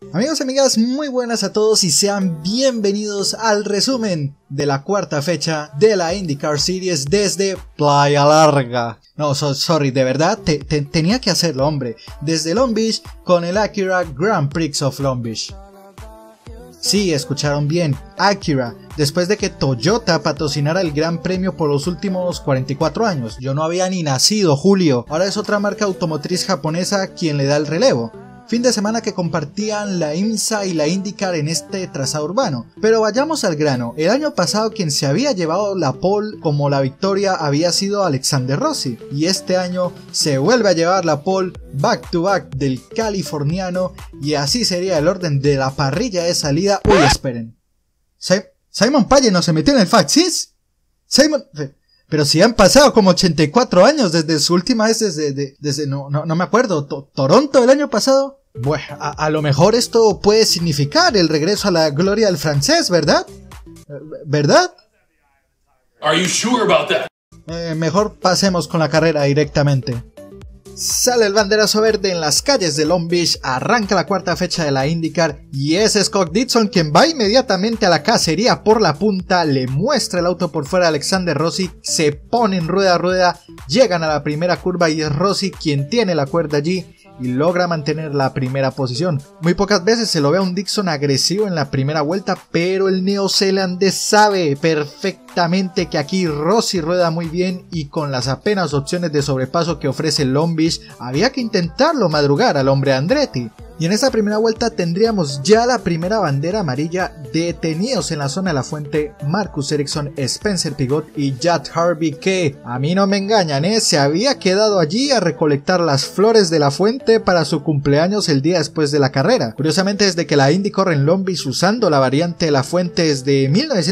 Amigos y amigas, muy buenas a todos y sean bienvenidos al resumen de la cuarta fecha de la IndyCar Series desde Playa Larga. No, sorry, de verdad, tenía que hacerlo, hombre. Desde Long Beach con el Acura Grand Prix of Long Beach. Sí, escucharon bien, Acura, después de que Toyota patrocinara el Gran Premio por los últimos 44 años. Yo no había ni nacido, Julio. Ahora es otra marca automotriz japonesa quien le da el relevo. Fin de semana que compartían la IMSA y la IndyCar en este trazado urbano. Pero vayamos al grano. El año pasado quien se había llevado la pole como la victoria había sido Alexander Rossi. Y este año se vuelve a llevar la pole back to back del californiano. Y así sería el orden de la parrilla de salida. Uy, esperen. ¿Simon Pagge no se metió en el Fast Six? Simon... Pero si han pasado como 84 años desde su última vez, desde no me acuerdo, Toronto el año pasado. Bueno, a lo mejor esto puede significar el regreso a la gloria del francés, ¿verdad? ¿Verdad? Are you sure about that? Mejor pasemos con la carrera directamente. Sale el banderazo verde en las calles de Long Beach, arranca la cuarta fecha de la IndyCar y es Scott Dixon quien va inmediatamente a la cacería por la punta, le muestra el auto por fuera a Alexander Rossi, se ponen rueda a rueda, llegan a la primera curva y es Rossi quien tiene la cuerda allí y logra mantener la primera posición. Muy pocas veces se lo ve a un Dixon agresivo en la primera vuelta, pero el neozelandés sabe perfectamente que aquí Rossi rueda muy bien y con las apenas opciones de sobrepaso que ofrece Long Beach, había que intentarlo madrugar al hombre Andretti. Y en esta primera vuelta tendríamos ya la primera bandera amarilla. Detenidos en la zona de la fuente Marcus Ericsson, Spencer Pigot y Jack Harvey, que a mí no me engañan, se había quedado allí a recolectar las flores de la fuente para su cumpleaños el día después de la carrera. Curiosamente, desde que la Indy corre en Long Beach usando la variante de la fuente desde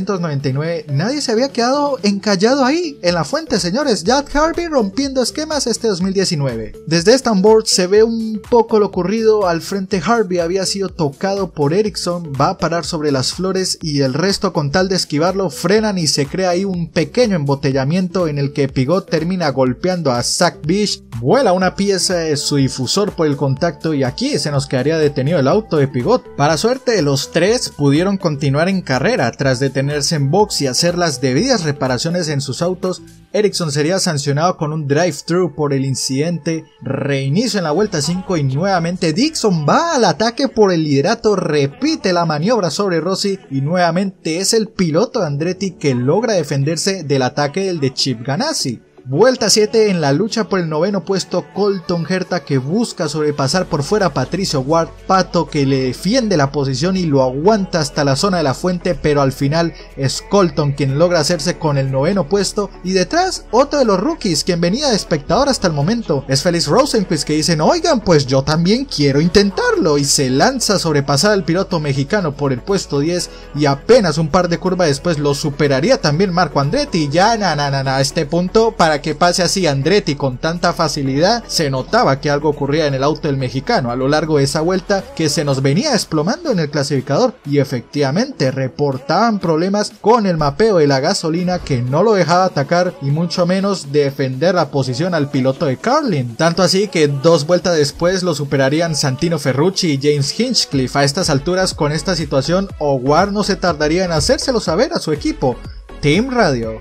1999, nadie se había quedado encallado ahí en la fuente, señores. Jack Harvey rompiendo esquemas este 2019. Desde esta onboard se ve un poco lo ocurrido al frente. Harvey había sido tocado por Ericsson, va a parar sobre las flores y el resto, con tal de esquivarlo, frenan y se crea ahí un pequeño embotellamiento en el que Pigot termina golpeando a Zach Bish, vuela una pieza de su difusor por el contacto y aquí se nos quedaría detenido el auto de Pigot. Para suerte, los tres pudieron continuar en carrera. Tras detenerse en box y hacer las debidas reparaciones en sus autos, Ericsson sería sancionado con un drive-thru por el incidente, reinicio en la vuelta 5 y nuevamente Dixon va al ataque por el liderato, repite la maniobra sobre Rossi y nuevamente es el piloto Andretti que logra defenderse del ataque del de Chip Ganassi. Vuelta 7 en la lucha por el noveno puesto, Colton Herta que busca sobrepasar por fuera a Patricio Ward, Pato que le defiende la posición y lo aguanta hasta la zona de la fuente, pero al final es Colton quien logra hacerse con el noveno puesto y detrás otro de los rookies quien venía de espectador hasta el momento, es Felix Rosenqvist que dicen oigan pues yo también quiero intentarlo y se lanza a sobrepasar al piloto mexicano por el puesto 10 y apenas un par de curvas después lo superaría también Marco Andretti y ya a este punto para que pase así Andretti con tanta facilidad se notaba que algo ocurría en el auto del mexicano a lo largo de esa vuelta que se nos venía desplomando en el clasificador y efectivamente reportaban problemas con el mapeo de la gasolina que no lo dejaba atacar y mucho menos defender la posición al piloto de Carlin, tanto así que 2 vueltas después lo superarían Santino Ferrucci y James Hinchcliffe. A estas alturas con esta situación Ward no se tardaría en hacérselo saber a su equipo. Team Radio.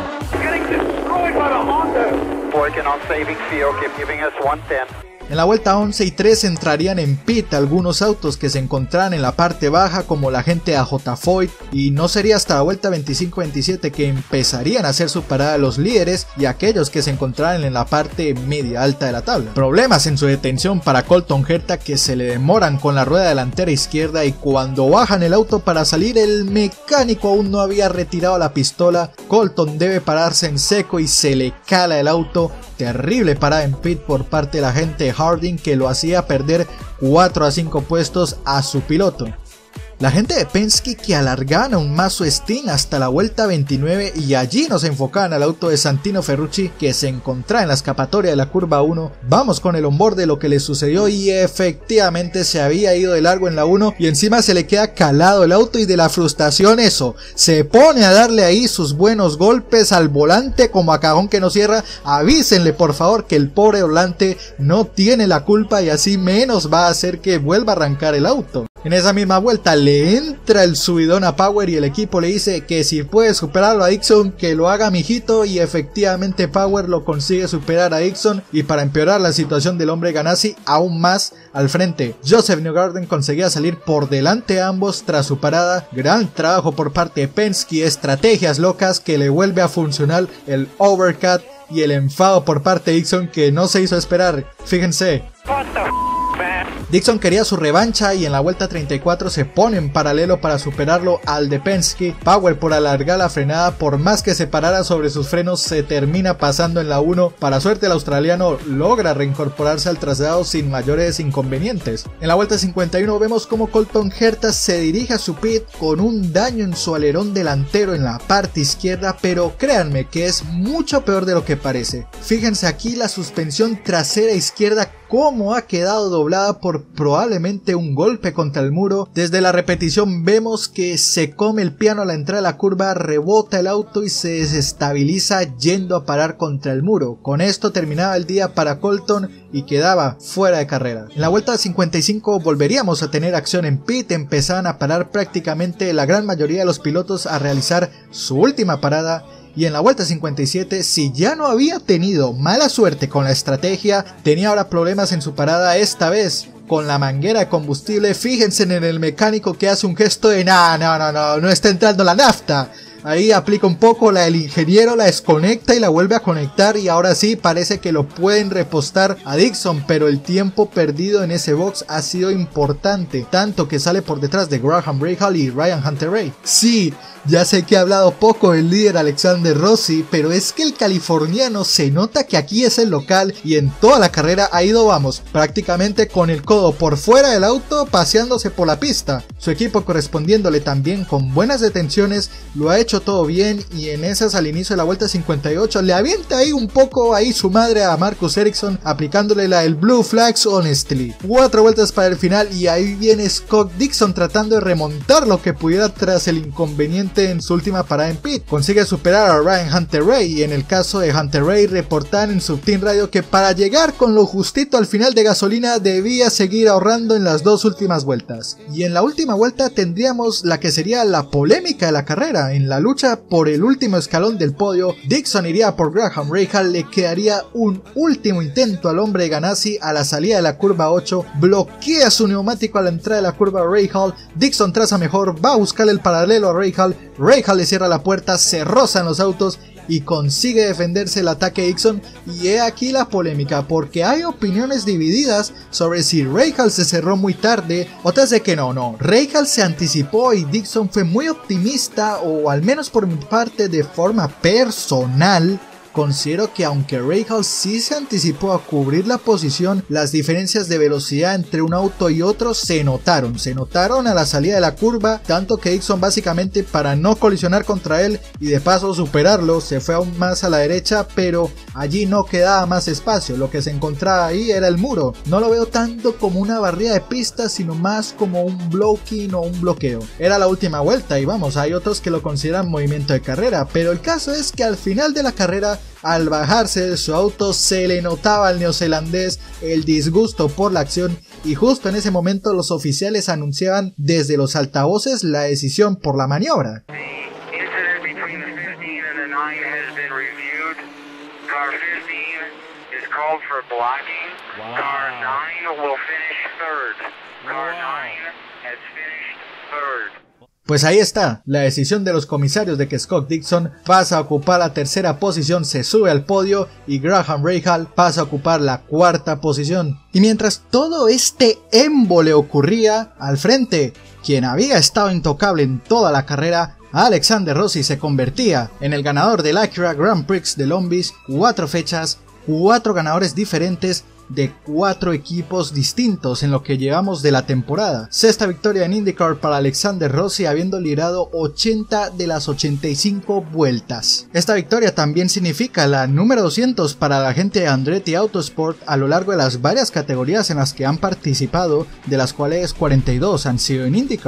Working on saving fuel, keep giving us 110. En la vuelta 11 y 3 entrarían en pit algunos autos que se encontraran en la parte baja como la gente de AJ Foyt y no sería hasta la vuelta 25-27 que empezarían a hacer su parada los líderes y aquellos que se encontraran en la parte media alta de la tabla. Problemas en su detención para Colton Herta que se le demoran con la rueda delantera izquierda y cuando bajan el auto para salir el mecánico aún no había retirado la pistola, Colton debe pararse en seco y se le cala el auto. Terrible parada en pit por parte de la gente de Harding que lo hacía perder 4 a 5 puestos a su piloto. La gente de Penske que alargaban aún más su stint hasta la vuelta 29 y allí nos enfocaban al auto de Santino Ferrucci que se encontraba en la escapatoria de la curva 1. Vamos con el onboard de lo que le sucedió y efectivamente se había ido de largo en la 1 y encima se le queda calado el auto y de la frustración eso, se pone a darle ahí sus buenos golpes al volante como a cajón que no cierra. Avísenle por favor que el pobre volante no tiene la culpa y así menos va a hacer que vuelva a arrancar el auto. En esa misma vuelta le entra el subidón a Power y el equipo le dice que si puede superarlo a Dixon que lo haga mijito, y efectivamente Power lo consigue superar a Dixon, y para empeorar la situación del hombre Ganassi aún más al frente, Joseph Newgarden conseguía salir por delante a ambos tras su parada. Gran trabajo por parte de Penske, estrategias locas que le vuelve a funcionar el overcut y el enfado por parte de Dixon que no se hizo esperar. Fíjense, Dixon quería su revancha y en la vuelta 34 se pone en paralelo para superarlo al de Penske. Power, por alargar la frenada, por más que se parara sobre sus frenos, se termina pasando en la 1. Para suerte el australiano logra reincorporarse al trazado sin mayores inconvenientes. En la vuelta 51 vemos como Colton Herta se dirige a su pit con un daño en su alerón delantero en la parte izquierda, pero créanme que es mucho peor de lo que parece. Fíjense aquí la suspensión trasera izquierda cómo ha quedado doblada por probablemente un golpe contra el muro. Desde la repetición vemos que se come el piano a la entrada de la curva, rebota el auto y se desestabiliza yendo a parar contra el muro. Con esto terminaba el día para Colton y quedaba fuera de carrera. En la vuelta 55 volveríamos a tener acción en pit, empezaban a parar prácticamente la gran mayoría de los pilotos a realizar su última parada. Y en la vuelta 57, si ya no había tenido mala suerte con la estrategia, tenía ahora problemas en su parada, esta vez con la manguera de combustible. Fíjense en el mecánico que hace un gesto de no está entrando la nafta. Ahí aplica un poco la del ingeniero, la desconecta y la vuelve a conectar, y ahora sí parece que lo pueden repostar a Dixon, pero el tiempo perdido en ese box ha sido importante, tanto que sale por detrás de Graham Rahal y Ryan Hunter-Reay. Sí, ya sé que he hablado poco del líder Alexander Rossi, pero es que el californiano se nota que aquí es el local y en toda la carrera ha ido, vamos, prácticamente con el codo por fuera del auto paseándose por la pista. Su equipo correspondiéndole también con buenas detenciones, lo ha hecho todo bien, y en esas al inicio de la vuelta 58 le avienta ahí un poco ahí su madre a Marcus Ericsson aplicándole la del Blue Flags Honestly. 4 vueltas para el final y ahí viene Scott Dixon tratando de remontar lo que pudiera tras el inconveniente en su última parada en pit. Consigue superar a Ryan Hunter-Reay, y en el caso de Hunter-Reay reportan en su team radio que para llegar con lo justito al final de gasolina debía seguir ahorrando en las 2 últimas vueltas. Y en la última vuelta tendríamos la que sería la polémica de la carrera. En la lucha por el último escalón del podio, Dixon iría por Graham Rahal, le quedaría un último intento al hombre de Ganassi a la salida de la curva 8, bloquea su neumático a la entrada de la curva Rahal, Dixon traza mejor, va a buscar el paralelo a Rahal, Rahal le cierra la puerta, se rozan los autos y consigue defenderse el ataque de Dixon. Y he aquí la polémica, porque hay opiniones divididas sobre si Rahal se cerró muy tarde, otras de que no, Rahal se anticipó y Dixon fue muy optimista, o al menos por mi parte de forma personal. Considero que aunque Rahal sí se anticipó a cubrir la posición, las diferencias de velocidad entre un auto y otro se notaron a la salida de la curva, tanto que Dixon básicamente, para no colisionar contra él y de paso superarlo, se fue aún más a la derecha, pero allí no quedaba más espacio, lo que se encontraba ahí era el muro. No lo veo tanto como una barrida de pista, sino más como un blocking o un bloqueo. Era la última vuelta y vamos, hay otros que lo consideran movimiento de carrera, pero el caso es que al final de la carrera, al bajarse de su auto, se le notaba al neozelandés el disgusto por la acción, y justo en ese momento los oficiales anunciaban desde los altavoces la decisión por la maniobra. Pues ahí está, la decisión de los comisarios de que Scott Dixon pasa a ocupar la tercera posición, se sube al podio, y Graham Rahal pasa a ocupar la cuarta posición. Y mientras todo este émbole ocurría, al frente, quien había estado intocable en toda la carrera, Alexander Rossi, se convertía en el ganador del Acura Grand Prix de Long Beach. 4 fechas, 4 ganadores diferentes de 4 equipos distintos en lo que llevamos de la temporada. 6ª victoria en IndyCar para Alexander Rossi, habiendo liderado 80 de las 85 vueltas. Esta victoria también significa la número 200 para la gente de Andretti Autosport a lo largo de las varias categorías en las que han participado, de las cuales 42 han sido en IndyCar.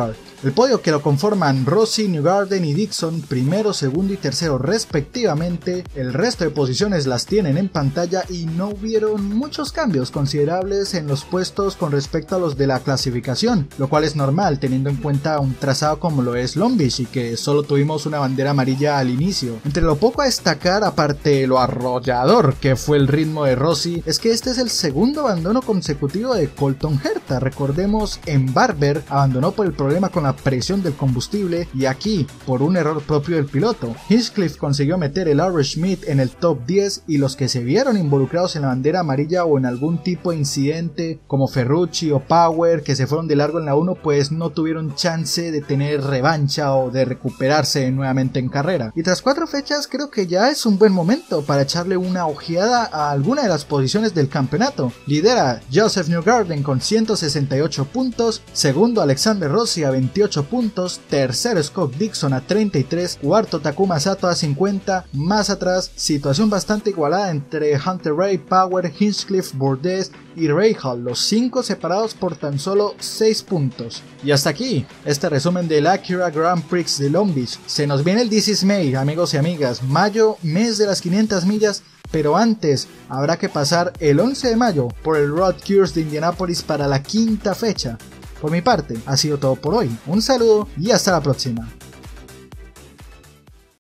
El podio que lo conforman Rossi, Newgarden y Dixon, primero, segundo y tercero respectivamente. El resto de posiciones las tienen en pantalla y no hubieron muchos cambios considerables en los puestos con respecto a los de la clasificación, lo cual es normal teniendo en cuenta un trazado como lo es Long Beach y que solo tuvimos una bandera amarilla al inicio. Entre lo poco a destacar, aparte de lo arrollador que fue el ritmo de Rossi, es que este es el segundo abandono consecutivo de Colton Herta. Recordemos, en Barber abandonó por el problema con la presión del combustible y aquí por un error propio del piloto. Hinchcliffe consiguió meter el R. Schmidt en el top 10 y los que se vieron involucrados en la bandera amarilla o en algún tipo de incidente como Ferrucci o Power que se fueron de largo en la 1 pues no tuvieron chance de tener revancha o de recuperarse nuevamente en carrera. Y tras 4 fechas creo que ya es un buen momento para echarle una ojeada a alguna de las posiciones del campeonato. Lidera Joseph Newgarden con 168 puntos, segundo Alexander Rossi a 28 puntos, tercero Scott Dixon a 33, cuarto Takuma Sato a 50, más atrás situación bastante igualada entre Hunter Ray, Power, Hinchcliffe, Bourdais y Rahal, los 5 separados por tan solo 6 puntos. Y hasta aquí este resumen del Acura Grand Prix de Long Beach. Se nos viene el This is May, amigos y amigas, mayo, mes de las 500 millas, pero antes habrá que pasar el 11 de mayo por el Road Course de Indianápolis para la 5ª fecha. Por mi parte, ha sido todo por hoy. Un saludo y hasta la próxima.